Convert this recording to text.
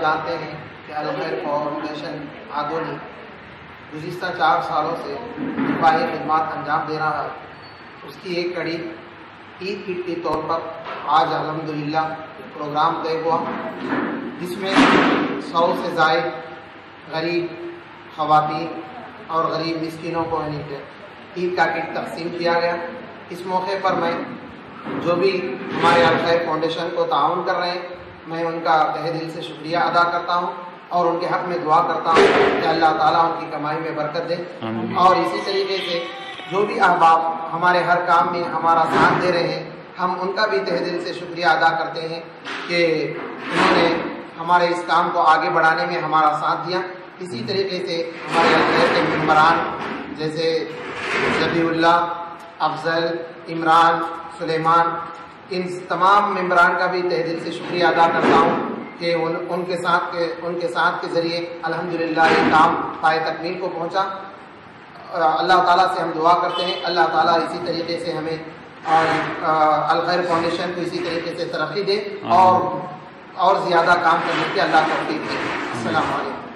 جانتے ہیں کہ الخیر فاؤنڈیشن آدونی گزشتہ 4 سالوں سے رفاہی خدمات انجام دے رہا ہے. اس کی ایک کڑی عید کے طور پر آج الحمدللہ پروگرام طے ہوا، جس میں 100 سے زائد غریب خواتین اور غریب مسکینوں کو عید کا کٹ تقسیم کیا گیا. اس موقع پر میں جو بھی ہمارے الخیر فاؤنڈیشن کو تعاون کر رہے ہیں، میں ان کا تہہ دل سے شکریہ ادا کرتا ہوں اور ان کے حق میں دعا کرتا ہوں کہ اللہ تعالیٰ ان کی کمائی میں برکت دے. اور اسی طریقے سے جو بھی احباب ہمارے ہر کام میں ہمارا ساتھ دے رہے ہیں، ہم ان کا بھی تہہ دل سے شکریہ ادا کرتے ہیں کہ انہوں نے ہمارے اس کام کو آگے بڑھانے میں ہمارا ساتھ دیا. اسی طریقے سے ہمارے الخیر کے ممبران جیسے ذبیح اللہ، افضل، عمران، سلیمان، ان تمام ممبران کا بھی تہہ دل سے شکریہ ادا کرتا ہوں کہ ان کے ساتھ کے ذریعے الحمدللہ یہ کام پائے تکمیل کو پہنچا. اللہ تعالیٰ سے ہم دعا کرتے ہیں اللہ تعالیٰ اسی طریقے سے ہمیں الخیر فاؤنڈیشن کو اسی طریقے سے ترقی دے اور زیادہ کام کرنے کی اللہ توفیق دے. السلام علیکم.